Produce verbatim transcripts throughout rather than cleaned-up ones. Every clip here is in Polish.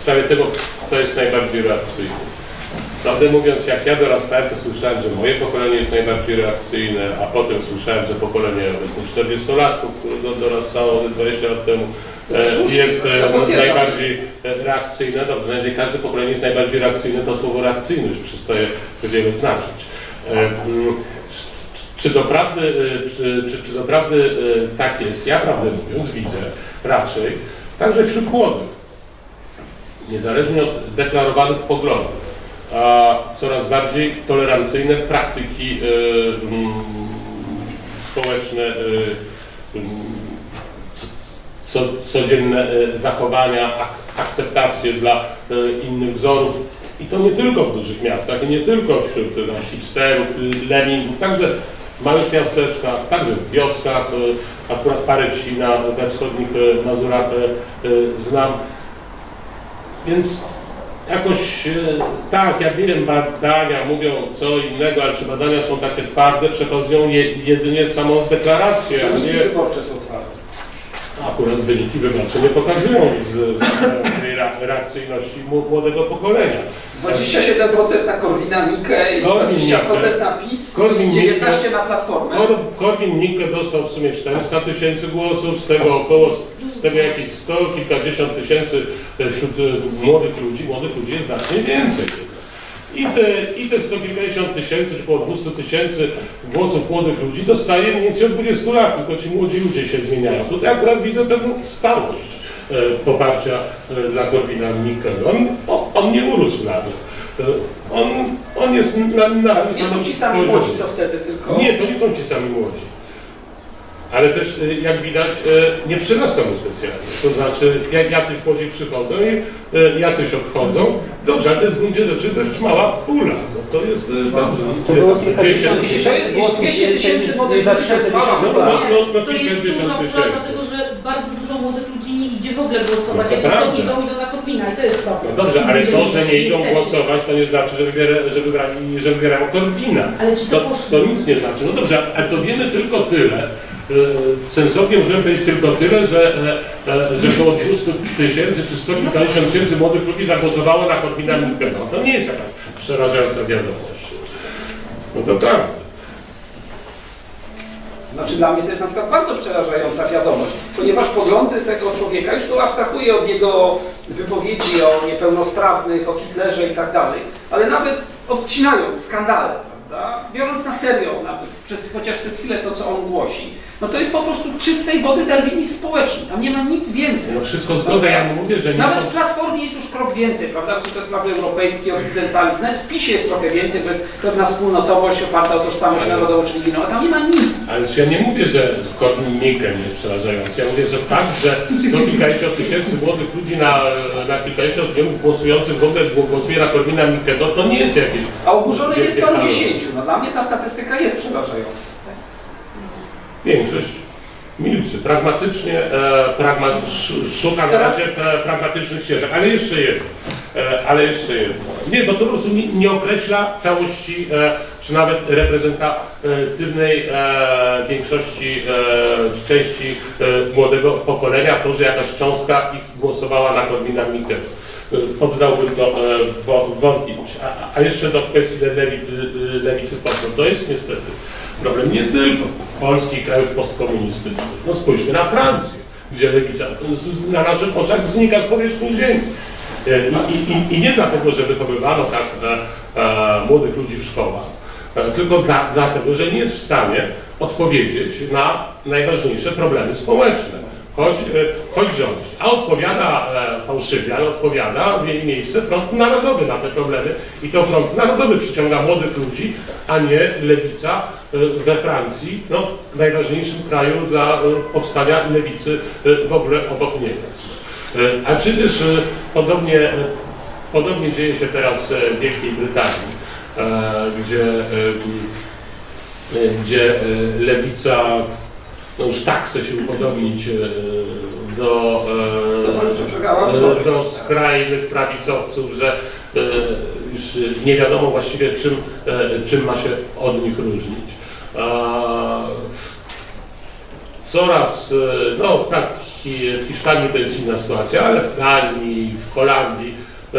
sprawie tego, kto jest najbardziej reakcyjny. Prawdę mówiąc, jak ja dorastałem, to słyszałem, że moje pokolenie jest najbardziej reakcyjne, a potem słyszałem, że pokolenie czterdziestolatków, które dorastało dwadzieścia lat temu, jest najbardziej reakcyjne. Dobrze, jeżeli każde pokolenie jest najbardziej reakcyjne, to słowo reakcyjny już przestaje wiele znaczyć. Czy doprawdy, czy, czy, czy doprawdy tak jest? Ja, prawdę mówiąc, widzę raczej także wśród młodych, niezależnie od deklarowanych poglądów, a coraz bardziej tolerancyjne praktyki y, y, społeczne, y, y, co, codzienne y, zachowania, ak akceptacje dla y, innych wzorów. I to nie tylko w dużych miastach, i nie tylko wśród y, hipsterów, y, lemmingów, także w małych miasteczkach, także w wioskach, y, akurat parę wsi na, we wschodnich y, Mazurach y, y, znam. Więc jakoś, tak, ja wiem, badania mówią co innego, ale czy badania są takie twarde, przechodzą je, jedynie samą deklarację, a nie... Wyniki wyborcze są twarde. Akurat wyniki wyborcze nie pokazują z, z tej reakcyjności młodego pokolenia. dwadzieścia siedem procent na Korwina-Mikke i dwadzieścia procent na PiS i dziewiętnaście procent na Platformę. Korwin-Mikke dostał w sumie czterysta tysięcy głosów, z tego około, z tego jakieś sto, kilkadziesiąt tysięcy wśród młodych ludzi, młodych ludzi jest znacznie więcej. I te, i te sto kilkadziesiąt tysięcy, czy około dwieście tysięcy głosów młodych ludzi dostaje mniej więcej od dwudziestu lat, tylko ci młodzi ludzie się zmieniają. Tutaj akurat widzę pewną stałość e, poparcia e, dla Korwina-Mikke. On, on, on nie urósł na dół. E, on, on jest na, na nie są ci sami młodzi, co wtedy tylko... Nie, to nie są ci sami młodzi. Ale też, jak widać, nie przyrasta mu specjalnie. To znaczy, jacyś młodzi przychodzą i jacyś odchodzą. Dobrze, ale to jest w gruncie rzeczy dość mała pula. No to jest dobrze. To było dwieście tysięcy młodych ludzi, to jest mała no, pula. no, no, no, to jest duża pula, dlatego że bardzo dużo młodych ludzi nie idzie w ogóle głosować. No Jak co idą, idą na Korwina i to jest problem. No dobrze, ale to, że nie idą głosować, to nie znaczy, że, wybiera, że, wybrali, że wybierają Korwina. Ale czy to, to, to nic nie znaczy. No dobrze, ale to wiemy tylko tyle. Sensownie możemy powiedzieć tylko tyle, że, że około dwieście tysięcy czy sto kilkadziesiąt tysięcy młodych ludzi zagłosowało na Korwina-Mikke. No, to nie jest jakaś przerażająca wiadomość. No to prawda. Znaczy dla mnie to jest na przykład bardzo przerażająca wiadomość, ponieważ poglądy tego człowieka, już tu abstrahuję od jego wypowiedzi o niepełnosprawnych, o Hitlerze i tak dalej, ale nawet odcinając skandale, prawda, biorąc na serio nawet, przez, chociaż przez chwilę to, co on głosi, no to jest po prostu czystej wody darwinizm społeczny, tam nie ma nic więcej. No wszystko zgoda, ja nie mówię, że nie Nawet są... w Platformie jest już krok więcej, prawda, czy to jest sprawy europejskie, okcydentalizm, nawet w PiSie jest trochę więcej, to jest pewna wspólnotowość oparta o tożsamość ale... narodową czy religijną, a tam nie ma nic. Ale ja nie mówię, że Korwin-Mikke nie jest przerażający, ja mówię, że fakt, że sto kilkadziesiąt tysięcy młodych ludzi na, na kilkadziesiąt milionów głosujących w ogóle głosuje na Korwina-Mikke, no to nie jest jakieś... A oburzonych jest paru dziesięciu, no dla mnie ta statystyka jest przerażająca. Większość milczy, pragmatycznie, e, pragma, szuka na razie e, pragmatycznych ścieżek, ale jeszcze jedno, e, ale jeszcze jedno. Nie, bo to po prostu nie, nie określa całości, e, czy nawet reprezentatywnej e, większości, e, części e, młodego pokolenia, to, że jakaś cząstka ich głosowała na Korwina-Mikke. Poddałbym to e, wątpliwość. A, a jeszcze do kwestii lewi, lewicy postęp. To jest niestety problem nie tylko polskich krajów postkomunistycznych. No spójrzmy na Francję, gdzie lewica na naszych oczach znika z powierzchni ziemi. I, i, i nie dlatego, że wychowywano tak e, e, młodych ludzi w szkołach, e, tylko dla, dlatego, że nie jest w stanie odpowiedzieć na najważniejsze problemy społeczne. Choć, choć rządzi. A odpowiada e, fałszywie, ale odpowiada w jej miejsce Front Narodowy na te problemy. I to Front Narodowy przyciąga młodych ludzi, a nie lewica e, we Francji, no, w najważniejszym kraju dla e, powstania lewicy e, w ogóle obok Niemiec. E, a przecież e, podobnie, e, podobnie dzieje się teraz w Wielkiej Brytanii, e, gdzie, e, gdzie e, lewica no już tak chce się upodobnić do, do, do skrajnych prawicowców, że już nie wiadomo właściwie czym, czym ma się od nich różnić. Coraz, no tak w Hiszpanii to jest inna sytuacja, ale w Danii, w Holandii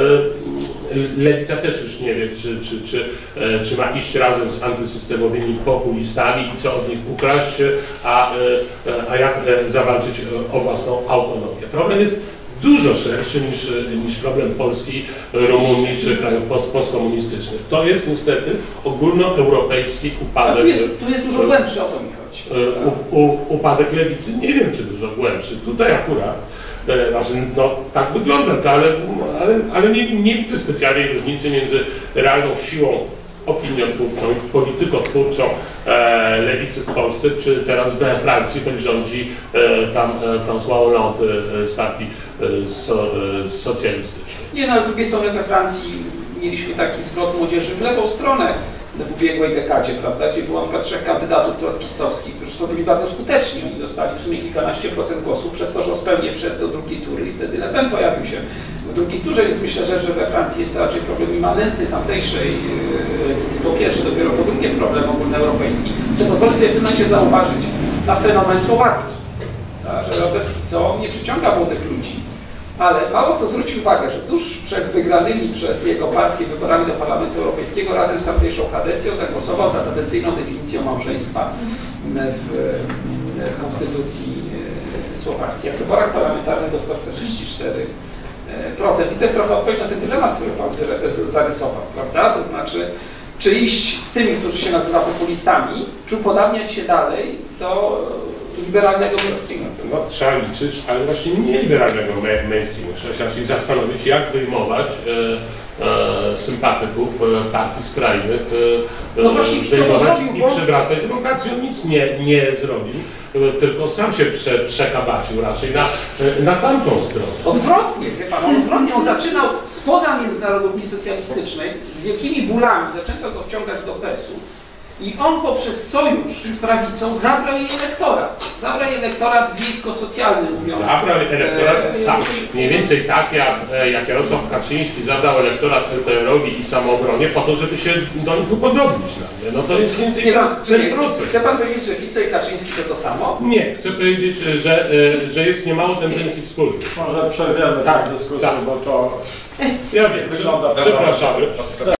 lewica też już nie wie, czy, czy, czy, czy ma iść razem z antysystemowymi populistami i co od nich ukraść, a, a jak zawalczyć o własną autonomię. Problem jest dużo szerszy niż, niż problem Polski, Rumunii czy krajów post, postkomunistycznych. To jest niestety ogólnoeuropejski upadek. Tu jest, tu jest dużo głębszy, o to mi chodzi. U, u, upadek lewicy, nie wiem czy dużo głębszy. Tutaj akurat, znaczy, no tak wygląda to, ale, ale, ale nie, nie widzę specjalnej różnicy między realną siłą opiniotwórczą i politykotwórczą e, lewicy w Polsce, czy teraz we Francji, choć rządzi e, tam e, François Hollande e, z partii e, so, e, socjalistycznej. Nie, no ale z drugiej strony we Francji mieliśmy taki zwrot młodzieży w lewą stronę w ubiegłej dekadzie, prawda, gdzie było na przykład trzech kandydatów trockistowskich, którzy są byli bardzo skuteczni. Oni dostali w sumie kilkanaście procent głosów, przez to, że Ospelnie wszedł do drugiej tury i wtedy Le Pen pojawił się w drugiej turze, więc myślę, że, że we Francji jest to raczej problem immanentny tamtejszej lewicy. Po pierwsze, dopiero po drugie problem ogólnoeuropejski. Co pozwolę sobie w tym momencie zauważyć na fenomen słowacki, że Robert Fico nie przyciąga młodych ludzi. Ale mało kto zwrócił uwagę, że tuż przed wygranymi przez jego partię wyborami do Parlamentu Europejskiego razem z tamtejszą kadencją zagłosował za tradycyjną definicją małżeństwa w, w konstytucji Słowacji. A w wyborach parlamentarnych dostał czterdzieści cztery procent. I to jest trochę odpowiedź na ten dylemat, który Pan zarysował, prawda? To znaczy, czy iść z tymi, którzy się nazywa populistami, czy upodabniać się dalej do liberalnego mainstreamu. No, trzeba liczyć, ale właśnie nie liberalnego mainstreamu. Trzeba się zastanowić, jak wyjmować e, e, sympatyków e, partii skrajnych, e, no właśnie, zdejmować zrobił, i bo... przywracać demokrację. On nic nie, nie zrobił, e, tylko sam się prze, przekabacił raczej na, e, na tamtą stronę. Odwrotnie, wie Pan, on odwrotnie, on zaczynał spoza międzynarodówki socjalistycznej, z wielkimi bólami, zaczęto go wciągać do PES-u. I on poprzez sojusz z prawicą zabrał jej elektorat. Zabrał jej elektorat wiejsko-socjalny, mówiąc. Zabrał elektorat sam. Mniej więcej tak, jak, jak Jarosław Kaczyński zabrał elektorat L P R-owi i Samoobronie po to, żeby się do nich upodobnić. No to jest mniej więcej ten proces. Chce Pan powiedzieć, że Fico i Kaczyński to to samo? Nie, chcę powiedzieć, że, że jest niemało tendencji wspólnych. Może przerwiemy tak, tę dyskusję, tak. Bo to ja wiem, wygląda. Przepraszamy.